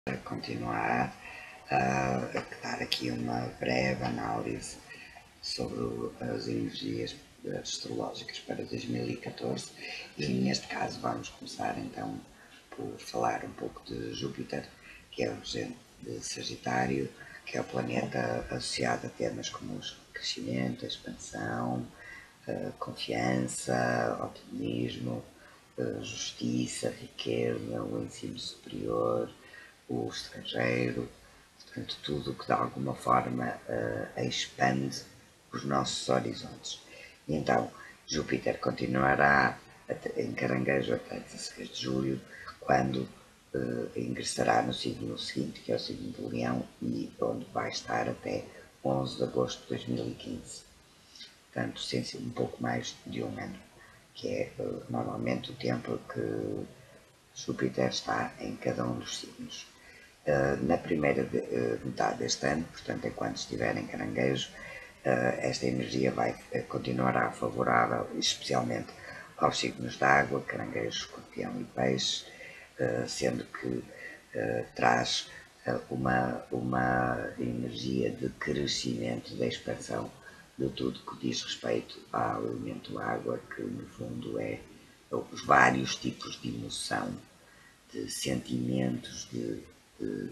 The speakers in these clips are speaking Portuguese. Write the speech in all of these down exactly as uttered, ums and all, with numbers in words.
Para continuar a, a dar aqui uma breve análise sobre as energias astrológicas para dois mil e catorze e neste caso vamos começar então por falar um pouco de Júpiter, que é o regente de Sagitário, que é o planeta associado a temas como o crescimento, a expansão, a confiança, otimismo, a justiça, a riqueza, o ensino superior, o estrangeiro, portanto tudo que de alguma forma uh, expande os nossos horizontes. E então Júpiter continuará em Caranguejo até dezasseis de julho, quando uh, ingressará no signo seguinte, que é o signo de Leão, e onde vai estar até onze de agosto de dois mil e quinze. Portanto, sem ser um pouco mais de um ano, que é uh, normalmente o tempo que Júpiter está em cada um dos signos. Uh, na primeira de, uh, metade deste ano, portanto, enquanto estiver em Caranguejo, uh, esta energia vai uh, continuará favorável, especialmente aos signos de água, Caranguejo, Escorpião e Peixe, uh, sendo que uh, traz uh, uma, uma energia de crescimento, de expansão de tudo que diz respeito ao elemento água, que no fundo é os vários tipos de emoção, de sentimentos, de, de,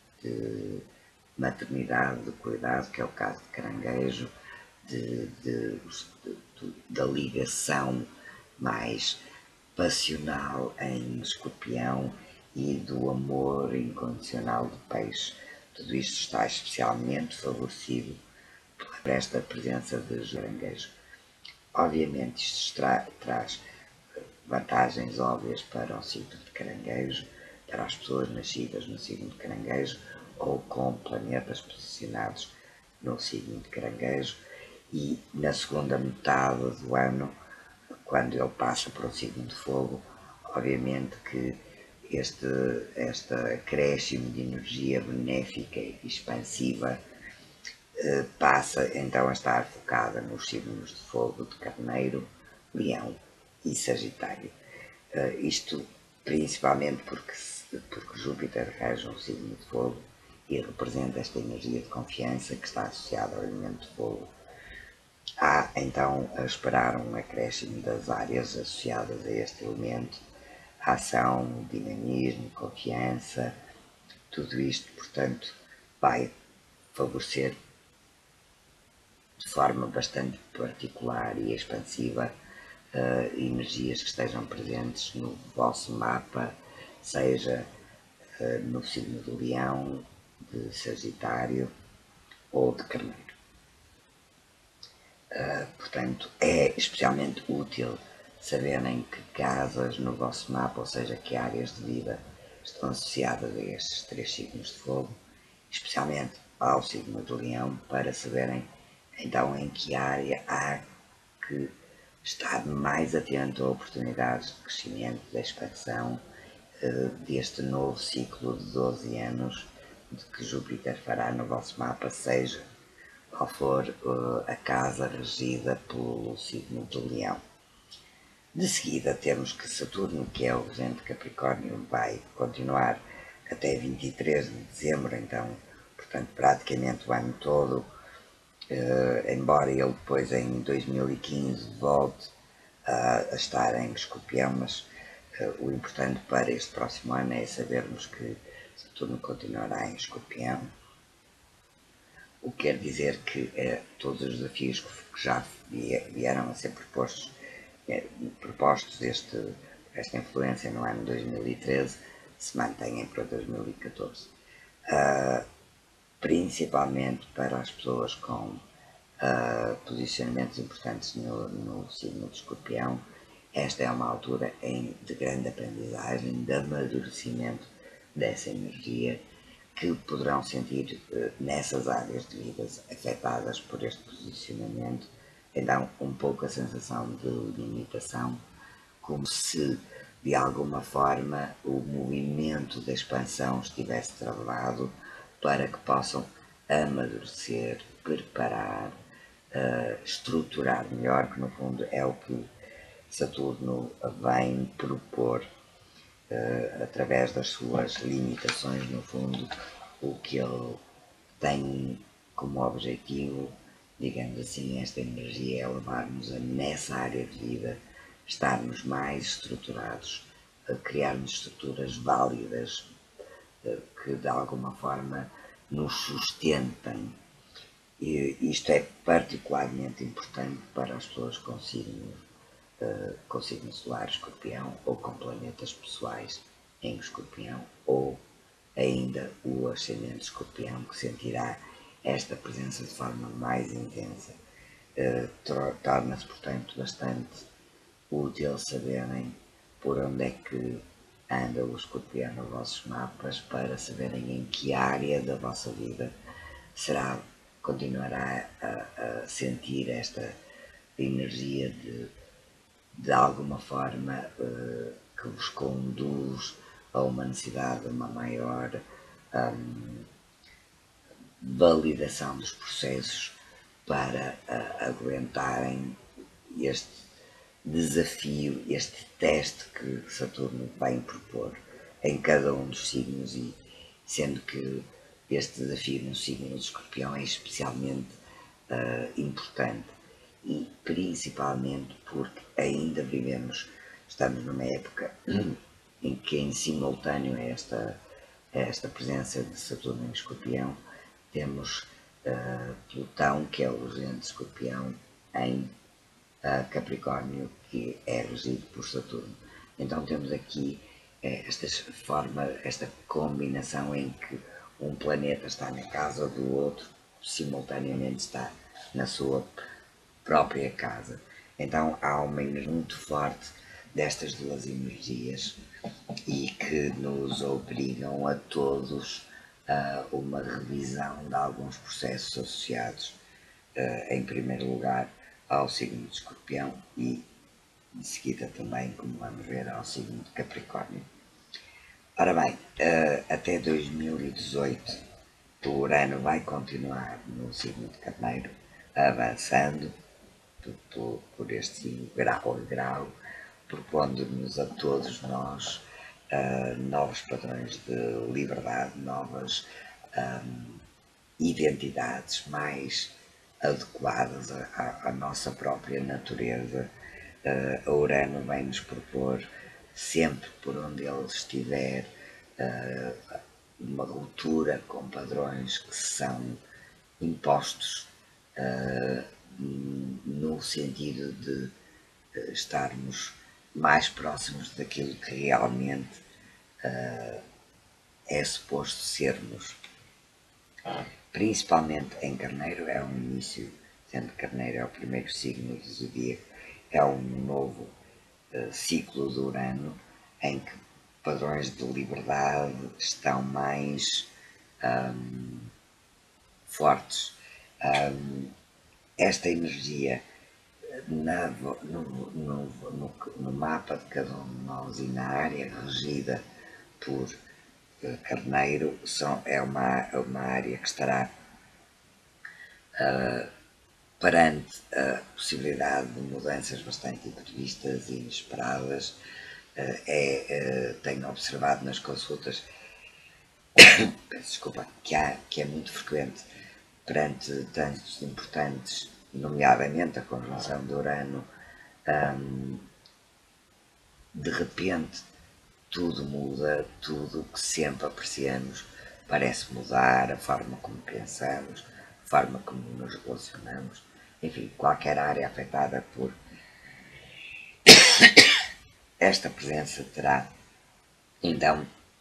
de maternidade, de cuidado, que é o caso de Caranguejo, de, de, de, da ligação mais passional em Escorpião e do amor incondicional de Peixe. Tudo isto está especialmente favorecido por esta presença de Caranguejo. Obviamente isto tra traz vantagens óbvias para o signo de Caranguejo, para as pessoas nascidas no signo de Caranguejo ou com planetas posicionados no signo de Caranguejo, e na segunda metade do ano, quando ele passa para o signo de Fogo, obviamente que este, este acréscimo de energia benéfica e expansiva eh, passa então a estar focada nos signos de Fogo de Carneiro, Leão e Sagitário. Uh, isto principalmente porque, porque Júpiter rege um signo de fogo e representa esta energia de confiança que está associada ao elemento de fogo. Há então a esperar um acréscimo das áreas associadas a este elemento, a ação, dinamismo, confiança, tudo isto, portanto, vai favorecer de forma bastante particular e expansiva Uh, energias que estejam presentes no vosso mapa, seja uh, no signo de Leão, de Sagitário ou de Carneiro. Uh, portanto, é especialmente útil saberem que casas no vosso mapa, ou seja, que áreas de vida estão associadas a estes três signos de fogo, especialmente ao signo de Leão, para saberem então em que área há que estar mais atento a oportunidades de crescimento, de expansão uh, deste novo ciclo de doze anos de que Júpiter fará no vosso mapa, seja qual for uh, a casa regida pelo signo de Leão. De seguida temos que Saturno, que é o regente de Capricórnio, vai continuar até vinte e três de dezembro, então, portanto, praticamente o ano todo, uh, embora ele depois em dois mil e quinze volte a, a estar em Escorpião, mas uh, o importante para este próximo ano é sabermos que Saturno continuará em Escorpião, o que quer dizer que uh, todos os desafios que já vieram a ser propostos, uh, propostos deste, esta influência no ano dois mil e treze se mantêm para dois mil e catorze. Uh, principalmente para as pessoas com uh, posicionamentos importantes no, no signo de Escorpião, esta é uma altura em, de grande aprendizagem, de amadurecimento dessa energia, que poderão sentir uh, nessas áreas de vida afetadas por este posicionamento, então um pouco a sensação de limitação, como se de alguma forma o movimento da expansão estivesse travado, para que possam amadurecer, preparar, uh, estruturar melhor, que no fundo é o que Saturno vem propor uh, através das suas limitações, no fundo, o que ele tem como objetivo, digamos assim, esta energia é levar-nos a, nessa área de vida, estarmos mais estruturados, a criarmos estruturas válidas que de alguma forma nos sustentem. E isto é particularmente importante para as pessoas com signo, com signo solar escorpião ou com planetas pessoais em escorpião, ou ainda o ascendente escorpião, que sentirá esta presença de forma mais intensa. Torna-se, portanto, bastante útil saberem por onde é que anda o escorpião nos vossos mapas, para saberem em que área da vossa vida será, continuará a, a sentir esta energia de, de alguma forma, uh, que vos conduz a uma necessidade de uma maior um, validação dos processos para uh, aguentarem este desafio, este teste que Saturno vai propor em cada um dos signos, e sendo que este desafio no signo de Escorpião é especialmente uh, importante, e principalmente porque ainda vivemos, estamos numa época em que em simultâneo a esta, a esta presença de Saturno em Escorpião, temos uh, Plutão, que é o regente de Escorpião, em uh, Capricórnio, que é regido por Saturno. Então temos aqui esta forma, esta combinação em que um planeta está na casa do outro, simultaneamente está na sua própria casa. Então há uma energia muito forte destas duas energias, e que nos obrigam a todos a uma revisão de alguns processos associados, em primeiro lugar, ao signo de Escorpião e de seguida também, como vamos ver, ao signo de Capricórnio. Ora bem, até dois mil e dezoito o Urano vai continuar no signo de Carneiro, avançando por, por este signo, grau a grau, propondo-nos a todos nós uh, novos padrões de liberdade, novas um, identidades mais adequadas à, à nossa própria natureza. Uh, a Urano vem nos propor, sempre por onde ele estiver, uh, uma ruptura com padrões que são impostos, uh, no sentido de uh, estarmos mais próximos daquilo que realmente uh, é suposto sermos. Principalmente em Carneiro, é um início, sendo que Carneiro é o primeiro signo do zodíaco, é um novo uh, ciclo de Urano, em que padrões de liberdade estão mais um, fortes. Um, esta energia na, no, no, no, no mapa de cada um de nós e na área regida por uh, Carneiro são, é uma, uma área que estará uh, perante a possibilidade de mudanças bastante imprevistas e inesperadas. Uh, é, uh, tenho observado nas consultas peço desculpa, que, há, que é muito frequente perante trânsitos importantes, nomeadamente a conjunção de Urano, um, de repente tudo muda, tudo que sempre apreciamos parece mudar, a forma como pensamos, a forma como nos relacionamos, enfim, qualquer área afetada por esta presença terá então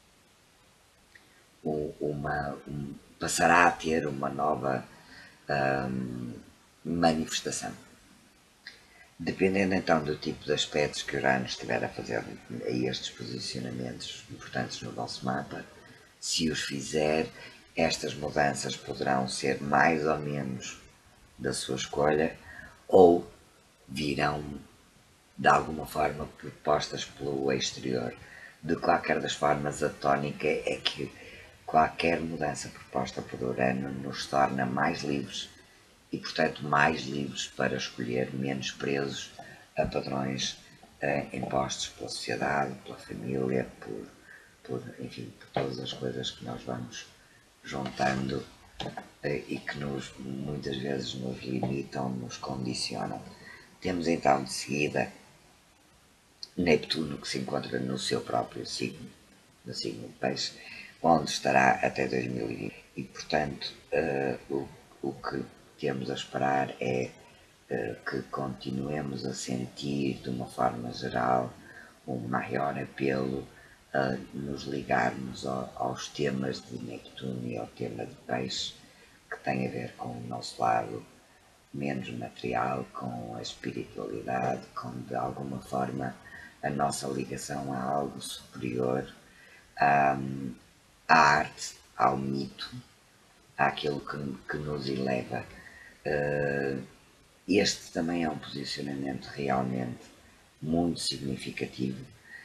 uma, um, passará a ter uma nova um, manifestação. Dependendo então do tipo de aspectos que Urano estiver a fazer a estes posicionamentos importantes no vosso mapa, se os fizer, estas mudanças poderão ser mais ou menos da sua escolha, ou virão de alguma forma propostas pelo exterior. De qualquer das formas, a tónica é que qualquer mudança proposta por Urano nos torna mais livres e, portanto, mais livres para escolher, menos presos a padrões uh, impostos pela sociedade, pela família, por, por, enfim, por todas as coisas que nós vamos juntando uh, e que nos, muitas vezes nos limitam, nos condicionam. Temos então de seguida Neptuno, que se encontra no seu próprio signo, no signo de Peixe, onde estará até dois mil e vinte. E, portanto, uh, o, o que temos a esperar é uh, que continuemos a sentir, de uma forma geral, um maior apelo a nos ligarmos ao, aos temas de Neptuno e ao tema de Peixe, que tem a ver com o nosso lado menos material, com a espiritualidade, com, de alguma forma, a nossa ligação a algo superior, à, à arte, ao mito, àquilo que, que nos eleva. Uh, este também é um posicionamento realmente muito significativo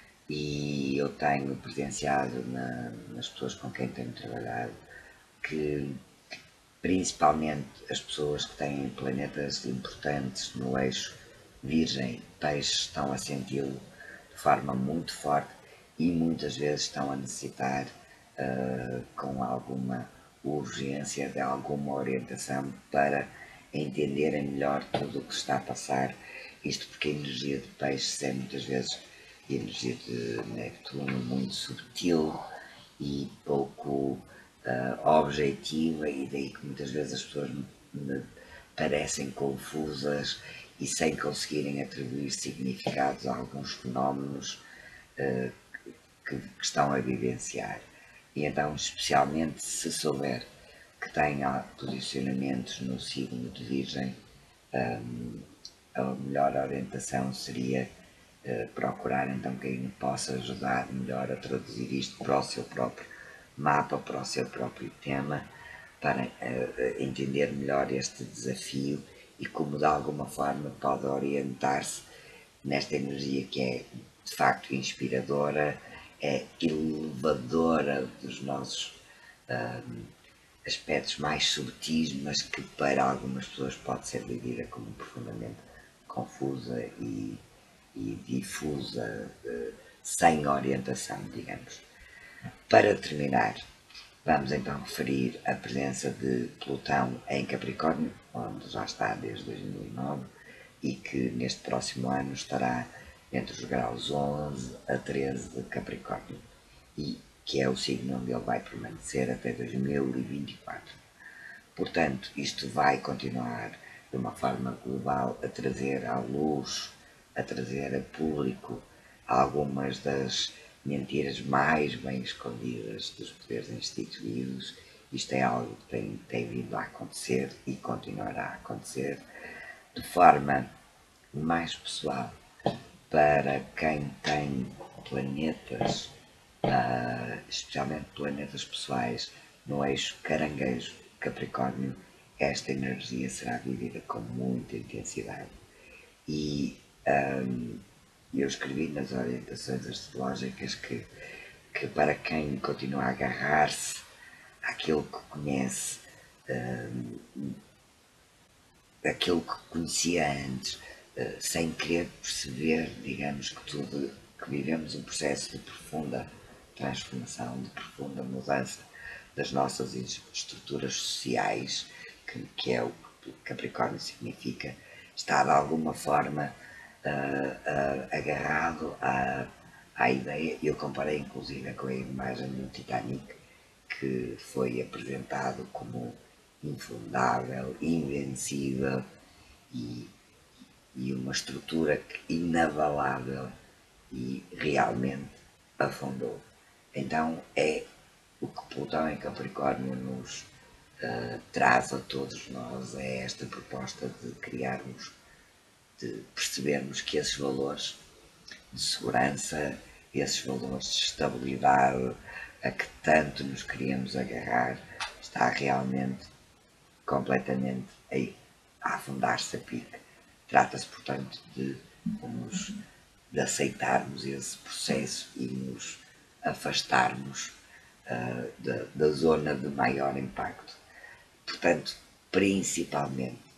e eu tenho presenciado na, nas pessoas com quem tenho trabalhado que, principalmente as pessoas que têm planetas importantes no eixo Virgem, Peixe, estão a senti-lo de forma muito forte e muitas vezes estão a necessitar uh, com alguma urgência de alguma orientação para entenderem melhor tudo o que está a passar. Isto porque a energia de Peixe é muitas vezes a energia de Neptuno muito subtil e pouco uh, objetiva, e daí que muitas vezes as pessoas me parecem confusas e sem conseguirem atribuir significados a alguns fenómenos uh, que, que estão a vivenciar. E então, especialmente se souber que tem posicionamentos no signo de Virgem, um, a melhor orientação seria uh, procurar então quem me possa ajudar melhor a traduzir isto para o seu próprio mapa, para o seu próprio tema, para uh, entender melhor este desafio e como de alguma forma pode orientar-se nesta energia que é de facto inspiradora, é elevadora dos nossos um, aspectos mais subtis, mas que para algumas pessoas pode ser vivida como profundamente confusa e, e difusa, uh, sem orientação, digamos. Para terminar, vamos então referir a presença de Plutão em Capricórnio, onde já está desde dois mil e nove e que neste próximo ano estará entre os graus onze a treze de Capricórnio, e que é o signo onde ele vai permanecer até dois mil e vinte e quatro. Portanto, isto vai continuar de uma forma global a trazer à luz, a trazer a público algumas das mentiras mais bem escondidas dos poderes instituídos. Isto é algo que tem, tem vindo a acontecer e continuará a acontecer de forma mais pessoal para quem tem planetas, uh, especialmente planetas pessoais, no eixo Caranguejo-Capricórnio. Esta energia será vivida com muita intensidade. E um, eu escrevi nas orientações astrológicas que, que para quem continua a agarrar-se àquilo que conhece, um, aquilo que conhecia antes, uh, sem querer perceber, digamos, que tudo, que vivemos um processo de profunda transformação, de profunda mudança das nossas estruturas sociais, que, que é o que Capricórnio significa, está de alguma forma uh, uh, agarrado à, à ideia. Eu comparei inclusive com a imagem do Titanic, que foi apresentado como infundável, invencível e, e uma estrutura inabalável, e realmente afundou. Então é o que Plutão em Capricórnio nos uh, traz a todos nós, é esta proposta de criarmos, de percebermos que esses valores de segurança, esses valores de estabilidade a que tanto nos queríamos agarrar, está realmente completamente a afundar-se a pique. Trata-se, portanto, de, nos, de aceitarmos esse processo e nos afastarmos uh, da, da zona de maior impacto. Portanto, principalmente,